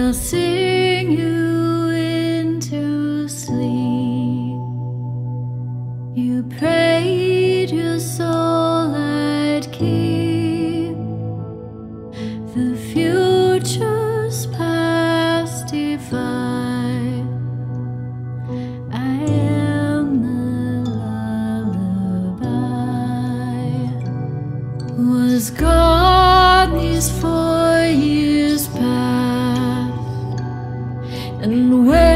I'll sing you into sleep. You prayed your soul I'd keep. The future's past divine. I am the lullaby. Was gone these 4 years past, and where